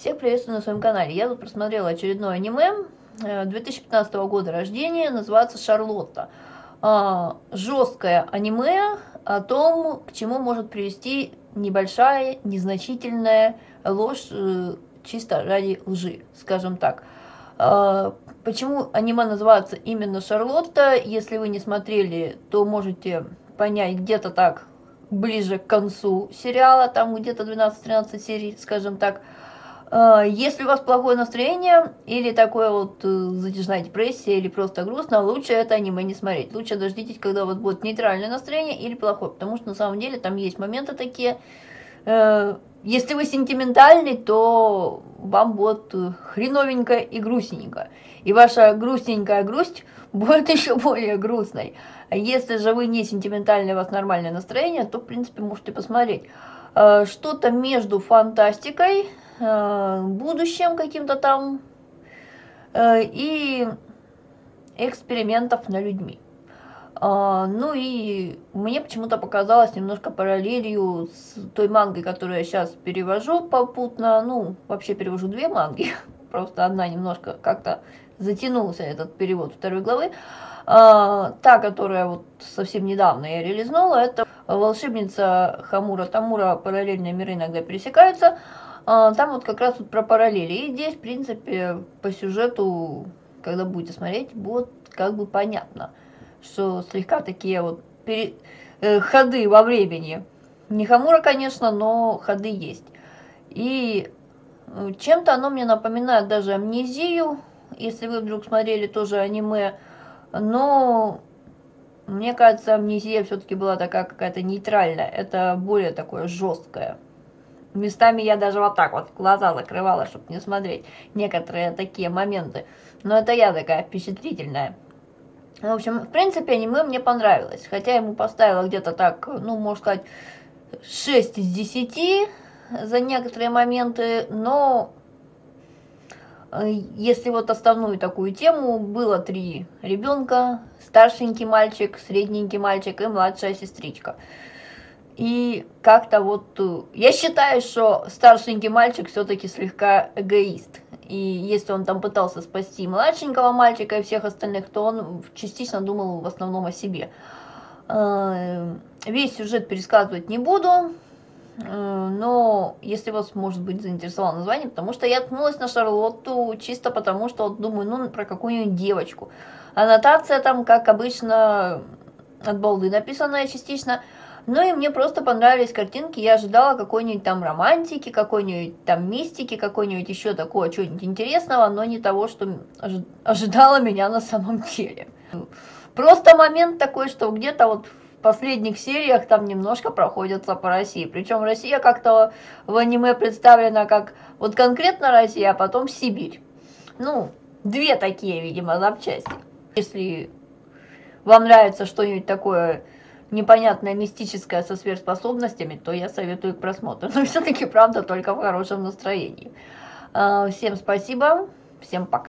Всех приветствую на своем канале. Я тут просмотрела очередное аниме 2015 года рождения, называется «Шарлотта». Жесткое аниме о том, к чему может привести небольшая, незначительная ложь, чисто ради лжи, скажем так. Почему аниме называется именно «Шарлотта»? Если вы не смотрели, то можете понять где-то так ближе к концу сериала, там где-то 12-13 серий, скажем так. Если у вас плохое настроение или такое вот затяжная депрессия или просто грустно, лучше это аниме не смотреть. Лучше дождитесь, когда у вас будет нейтральное настроение или плохое, потому что на самом деле там есть моменты такие. Если вы сентиментальный, то вам будет хреновенько и грустненько. И ваша грустненькая грусть будет еще более грустной. А если же вы не сентиментальный, у вас нормальное настроение, то, в принципе, можете посмотреть. Что-то между фантастикой, будущим каким-то там и экспериментов на людьми. Ну и мне почему-то показалось немножко параллелью с той мангой, которую я сейчас перевожу попутно. Ну, вообще перевожу две манги, просто одна немножко как-то затянулся этот перевод второй главы. Та, которая вот совсем недавно я релизнула, это «Волшебница Хамура Тамура. Параллельные миры иногда пересекаются». Там вот как раз вот про параллели. И здесь, в принципе, по сюжету, когда будете смотреть, будет как бы понятно, что слегка такие вот ходы во времени. Не Хамура, конечно, но ходы есть. И чем-то оно мне напоминает даже Амнезию, если вы вдруг смотрели тоже аниме. Но мне кажется, Амнезия все-таки была такая какая-то нейтральная. Это более такое жесткое. Местами я даже вот так вот глаза закрывала, чтобы не смотреть некоторые такие моменты. Но это я такая впечатлительная. В общем, в принципе, аниме мне понравилось. Хотя я ему поставила где-то так, ну, можно сказать, 6 из 10 за некоторые моменты. Но если вот основную такую тему, было 3 ребенка, старшенький мальчик, средненький мальчик и младшая сестричка. И как-то вот я считаю, что старшенький мальчик все-таки слегка эгоист. И если он там пытался спасти младшенького мальчика и всех остальных, то он частично думал в основном о себе. Весь сюжет пересказывать не буду, но если вас, может быть, заинтересовало название, потому что я ткнулась на Шарлотту чисто потому, что вот думаю, ну, про какую-нибудь девочку. Аннотация там, как обычно, от балды написанная частично. Ну и мне просто понравились картинки, я ожидала какой-нибудь там романтики, какой-нибудь там мистики, какой-нибудь еще такого чего-нибудь интересного, но не того, что ожидало меня на самом деле. Просто момент такой, что где-то вот в последних сериях там немножко проходятся по России. Причем Россия как-то в аниме представлена как вот конкретно Россия, а потом Сибирь. Ну, 2 такие, видимо, запчасти. Если вам нравится что-нибудь такое непонятное, мистическое со сверхспособностями, то я советую к просмотру. Но все-таки, правда, только в хорошем настроении. Всем спасибо, всем пока.